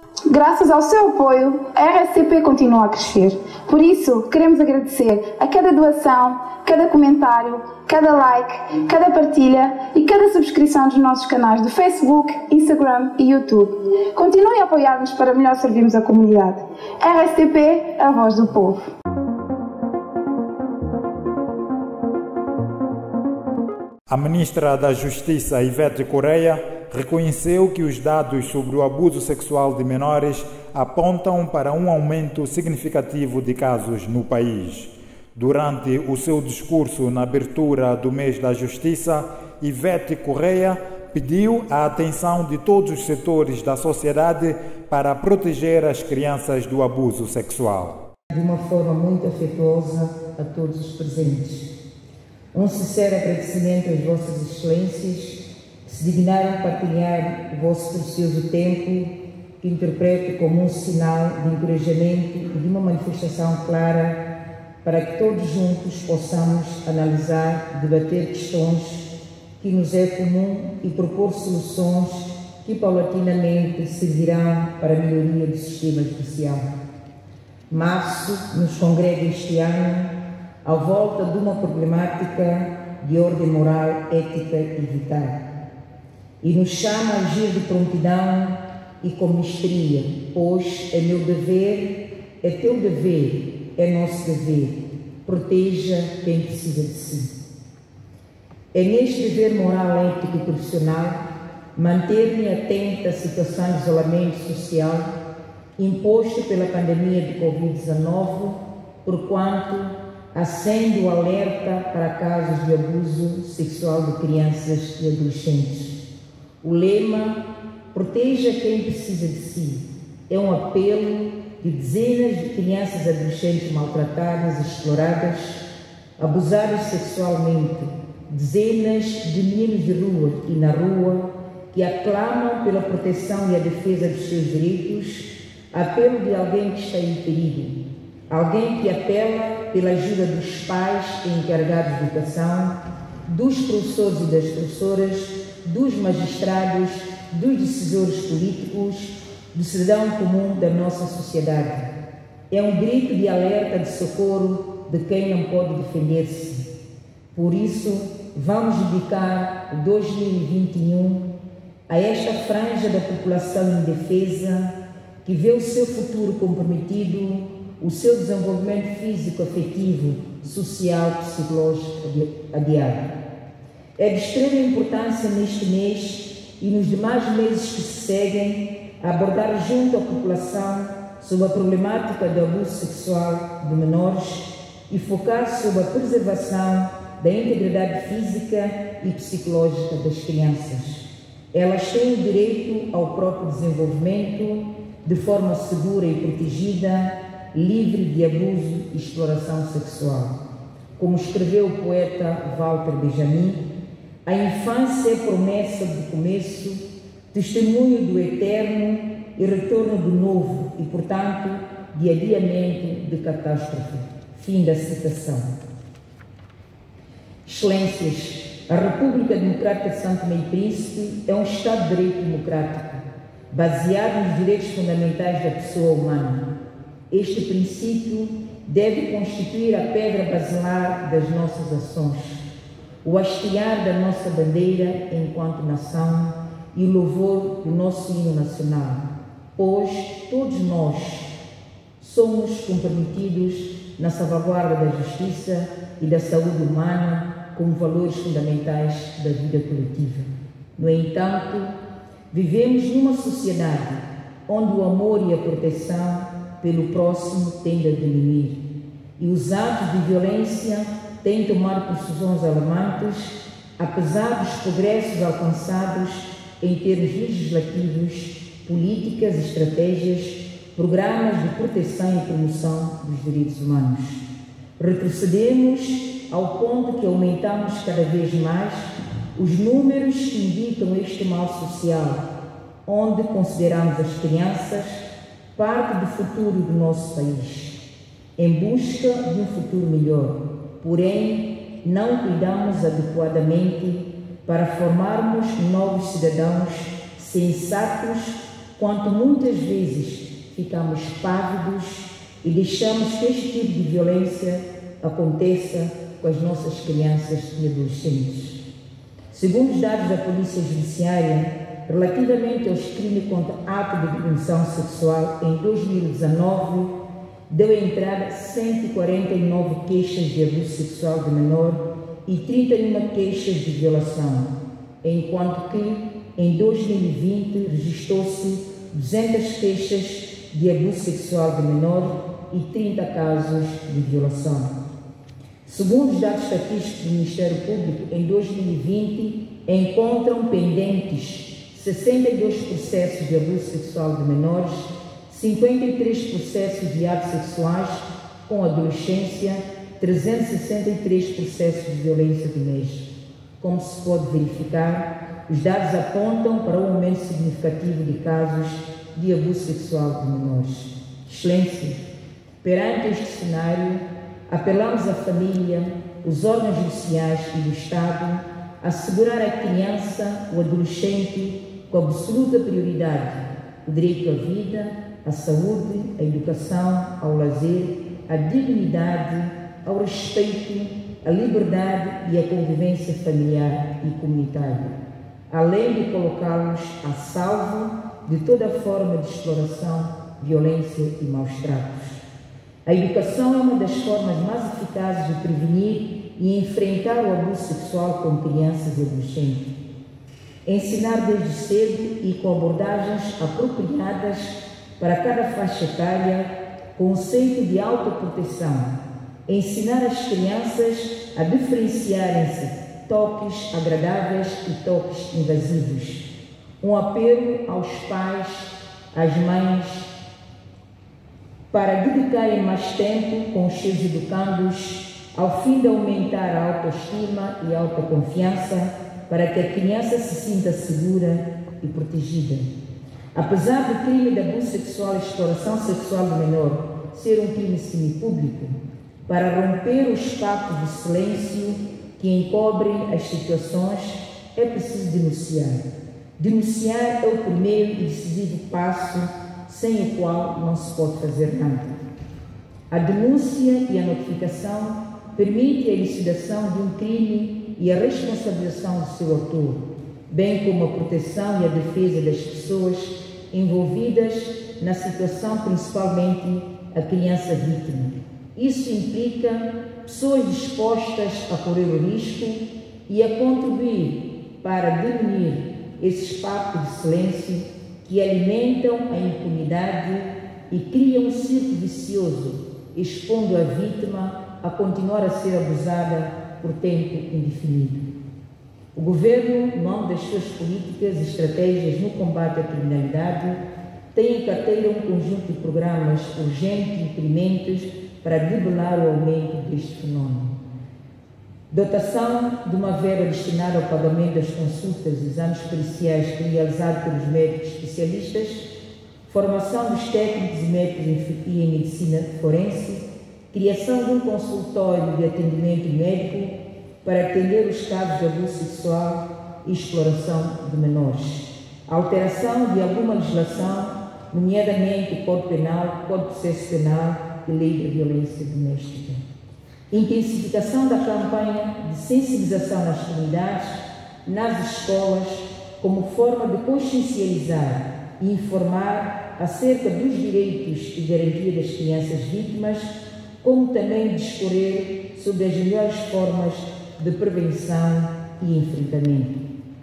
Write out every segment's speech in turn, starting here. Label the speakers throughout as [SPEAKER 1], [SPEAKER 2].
[SPEAKER 1] Graças ao seu apoio, a RSCP continua a crescer. Por isso, queremos agradecer a cada doação, cada comentário, cada like, cada partilha e cada subscrição dos nossos canais de Facebook, Instagram e YouTube. Continuem a apoiar-nos para melhor servirmos a comunidade. RSCP, a voz do povo.
[SPEAKER 2] A ministra da Justiça, Ivete Correia, reconheceu que os dados sobre o abuso sexual de menores apontam para um aumento significativo de casos no país. Durante o seu discurso na abertura do mês da Justiça, Ivete Correia pediu a atenção de todos os setores da sociedade para proteger as crianças do abuso sexual.
[SPEAKER 3] De uma forma muito afetuosa a todos os presentes. Um sincero agradecimento às vossas excelências que se dignaram partilhar o vosso precioso tempo, que interpreto como um sinal de encorajamento e de uma manifestação clara para que todos juntos possamos analisar, debater questões que nos é comum e propor soluções que paulatinamente servirão para a melhoria do sistema judicial. Março nos congrega este ano à volta de uma problemática de ordem moral, ética e vital. E nos chama a agir de prontidão e com mestria, pois é meu dever, é teu dever, é nosso dever. Proteja quem precisa de si. É neste dever moral, ético e profissional manter-me atenta à situação de isolamento social imposto pela pandemia de Covid-19, porquanto acende o alerta para casos de abuso sexual de crianças e adolescentes. O lema "Proteja quem precisa de si" é um apelo de dezenas de crianças e adolescentes maltratadas, exploradas, abusadas sexualmente, dezenas de meninos de rua e na rua que aclamam pela proteção e a defesa dos seus direitos, apelo de alguém que está em perigo, alguém que apela pela ajuda dos pais e encarregados de educação, dos professores e das professoras, dos magistrados, dos decisores políticos, do cidadão comum da nossa sociedade. É um grito de alerta de socorro de quem não pode defender-se. Por isso, vamos dedicar o 2021 a esta franja da população indefesa que vê o seu futuro comprometido, o seu desenvolvimento físico, afetivo, social, psicológico adiado. É de extrema importância neste mês e nos demais meses que se seguem abordar junto à população sobre a problemática do abuso sexual de menores e focar sobre a preservação da integridade física e psicológica das crianças. Elas têm o direito ao próprio desenvolvimento de forma segura e protegida, livre de abuso e exploração sexual. Como escreveu o poeta Walter Benjamin, a infância é promessa do começo, testemunho do eterno e retorno do novo e, portanto, de adiamento de catástrofe. Fim da citação. Excelências, a República Democrática de São Tomé e Príncipe é um Estado de Direito democrático, baseado nos direitos fundamentais da pessoa humana. Este princípio deve constituir a pedra basilar das nossas ações, o hastear da nossa bandeira enquanto nação e o louvor do nosso hino nacional, pois todos nós somos comprometidos na salvaguarda da justiça e da saúde humana como valores fundamentais da vida coletiva. No entanto, vivemos numa sociedade onde o amor e a proteção pelo próximo tendem a diminuir e os atos de violência têm tomado proporções alarmantes, apesar dos progressos alcançados em termos legislativos, políticas, estratégias, programas de proteção e promoção dos direitos humanos. Retrocedemos ao ponto que aumentamos cada vez mais os números que indicam este mal social, onde consideramos as crianças parte do futuro do nosso país, em busca de um futuro melhor. Porém, não cuidamos adequadamente para formarmos novos cidadãos sensatos quanto muitas vezes ficamos pávidos e deixamos que este tipo de violência aconteça com as nossas crianças e adolescentes. Segundo os dados da Polícia Judiciária, relativamente aos crimes contra ato de agressão sexual, em 2019, deu entrada 149 queixas de abuso sexual de menor e 31 queixas de violação, enquanto que, em 2020, registrou-se 200 queixas de abuso sexual de menor e 30 casos de violação. Segundo os dados estatísticos do Ministério Público, em 2020, encontram pendentes 62 processos de abuso sexual de menores, 53 processos de atos sexuais com adolescência, 363 processos de violência doméstica. Como se pode verificar, os dados apontam para um aumento significativo de casos de abuso sexual de menores. Excelência, perante este cenário, apelamos à família, os órgãos judiciais e do Estado a assegurar à criança ou adolescente com absoluta prioridade o direito à vida, à saúde, à educação, ao lazer, à dignidade, ao respeito, à liberdade e à convivência familiar e comunitária, além de colocá-los a salvo de toda forma de exploração, violência e maus-tratos. A educação é uma das formas mais eficazes de prevenir e enfrentar o abuso sexual com crianças e adolescentes. Ensinar desde cedo e com abordagens apropriadas para cada faixa etária, conceito de autoproteção. Ensinar as crianças a diferenciarem-se toques agradáveis e toques invasivos. Um apelo aos pais, às mães, para dedicarem mais tempo com os seus educandos, ao fim de aumentar a autoestima e a autoconfiança, para que a criança se sinta segura e protegida. Apesar do crime de abuso sexual e exploração sexual do menor ser um crime semipúblico, para romper os pactos de silêncio que encobrem as situações, é preciso denunciar. Denunciar é o primeiro e decisivo passo, sem o qual não se pode fazer nada. A denúncia e a notificação permitem a elucidação de um crime e a responsabilização do seu autor, bem como a proteção e a defesa das pessoas envolvidas na situação, principalmente a criança vítima. Isso implica pessoas dispostas a correr o risco e a contribuir para diminuir esses pactos de silêncio que alimentam a impunidade e criam um círculo vicioso, expondo a vítima a continuar a ser abusada por tempo indefinido. O Governo, no âmbito das suas políticas e estratégias no combate à criminalidade, tem em carteira um conjunto de programas urgentes e prementes para debelar o aumento deste fenómeno. Dotação de uma verba destinada ao pagamento das consultas e exames periciais realizados pelos médicos especialistas, formação dos técnicos e médicos em medicina forense, criação de um consultório de atendimento médico para atender os casos de abuso sexual e exploração de menores, alteração de alguma legislação, nomeadamente o Código Penal, Código de Processo Penal e Lei da Violência Doméstica. Intensificação da campanha de sensibilização nas comunidades, nas escolas, como forma de consciencializar e informar acerca dos direitos e garantia das crianças vítimas, como também discorrer sobre as melhores formas de prevenção e enfrentamento.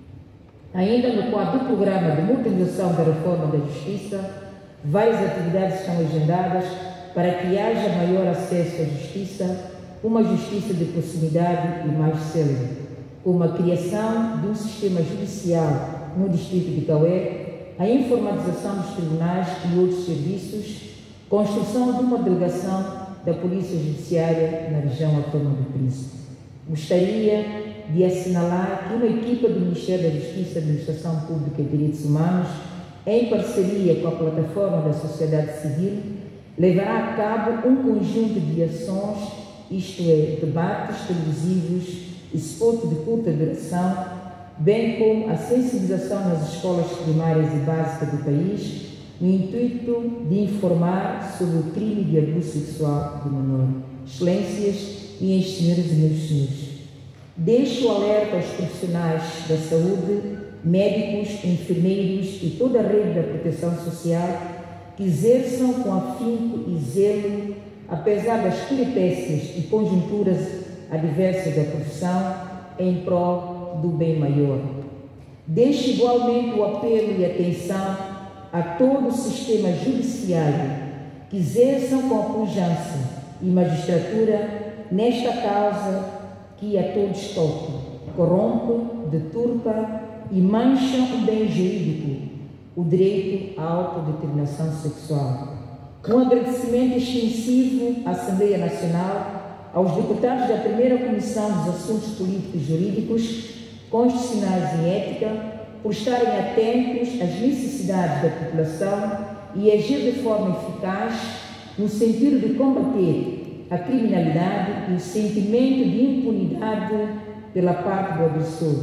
[SPEAKER 3] Ainda no quadro do programa de modernização da reforma da Justiça, várias atividades estão agendadas para que haja maior acesso à justiça, uma justiça de proximidade e mais célere, como a criação de um sistema judicial no distrito de Cauê, a informatização dos tribunais e outros serviços, construção de uma delegação da Polícia Judiciária na região autónoma do Príncipe. Gostaria de assinalar que uma equipa do Ministério da Justiça, Administração Pública e Direitos Humanos, em parceria com a plataforma da sociedade civil, levará a cabo um conjunto de ações, isto é, debates televisivos, spots de curta duração, bem como a sensibilização nas escolas primárias e básicas do país, no intuito de informar sobre o crime de abuso sexual de menor. Excelências, minhas senhoras e meus senhores, deixo o alerta aos profissionais da saúde, médicos, enfermeiros e toda a rede da proteção social que exerçam com afinco e zelo, apesar das peripécias e conjunturas adversas da profissão, em prol do bem maior. Deixo igualmente o apelo e atenção a todo o sistema judiciário que exerçam com a pujança e magistratura nesta causa que a todos toca, corrompe, deturpa e mancha o bem jurídico, o direito à autodeterminação sexual. Um agradecimento extensivo à Assembleia Nacional, aos deputados da primeira Comissão dos Assuntos Políticos e Jurídicos, Constitucionais e Ética, por estarem atentos às necessidades da população e agir de forma eficaz no sentido de combater a criminalidade e o sentimento de impunidade pela parte do agressor,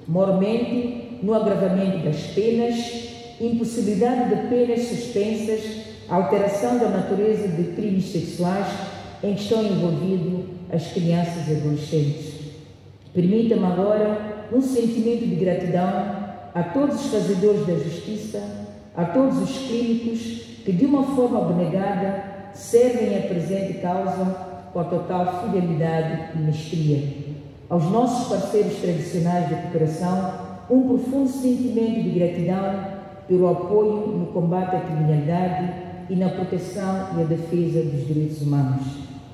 [SPEAKER 3] mormente no agravamento das penas, impossibilidade de penas suspensas, alteração da natureza de crimes sexuais em que estão envolvidos as crianças e adolescentes. Permita-me agora um sentimento de gratidão a todos os fazedores da justiça, a todos os clínicos que, de uma forma abnegada, servem a presente causa com a total fidelidade e mestria. Aos nossos parceiros tradicionais de cooperação, um profundo sentimento de gratidão pelo apoio no combate à criminalidade e na proteção e a defesa dos direitos humanos.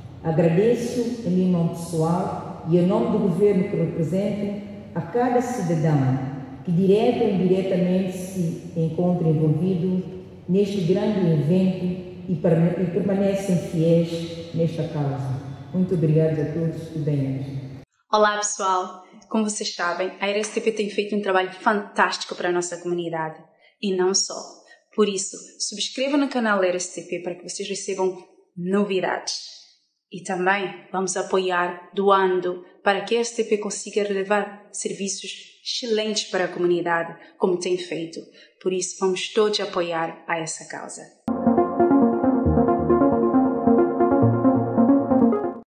[SPEAKER 3] Agradeço, em meu nome pessoal e em nome do governo que represento, a cada cidadão que direta ou indiretamente se encontra envolvido neste grande evento e permanecem fiéis nesta causa. Muito obrigada a todos e bem-vindos.
[SPEAKER 4] Olá pessoal, como vocês sabem, a RSTP tem feito um trabalho fantástico para a nossa comunidade e não só. Por isso, subscreva no canal RSTP para que vocês recebam novidades. E também vamos apoiar doando para que a RSTP consiga levar serviços excelentes para a comunidade, como tem feito. Por isso, vamos todos apoiar a essa causa.